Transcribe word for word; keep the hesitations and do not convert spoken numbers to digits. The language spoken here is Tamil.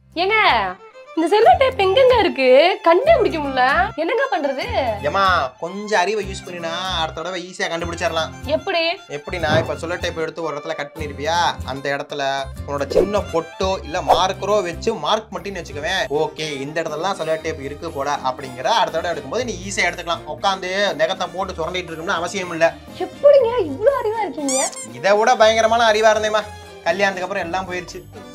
ஏங்க இந்த செல்லோ டேப் எங்கங்க இருக்கு? கண்டே பிடிக்க முடியல. என்னங்க பண்றது? ஏமா கொஞ்சம் அறிவை யூஸ் பண்ணினா அடுத்த தடவை ஈஸியா கண்டுபிடிச்சிடலாம். எப்படி? எப்படின்னா இப்ப செல்லோ டேப் எடுத்து ஒரு இடத்துல கட் பண்ணிருப்பியா, அந்த இடத்துல உன்னோட சின்ன பொட்டோ இல்ல மார்க்கரோ வச்சு மார்க் மட்டும் வச்சுக்குவேன். ஓகே இந்த இடத்துல செல்லோ டேப் இருக்கு போட அப்படிங்கிற அடுத்த தடவை எடுக்கும்போது நீ ஈஸியா எடுத்துக்கலாம். உட்காந்து நெகத்தை போட்டு சுரண்டிட்டு இருக்கணும்னு அவசியம் இல்ல. எப்படிங்க இவ்வளவு அறிவா இருக்கீங்க? இதை விட பயங்கரமான அறிவா இருந்தேமா. கல்யாணத்துக்கு அப்புறம் எல்லாம் போயிருச்சு.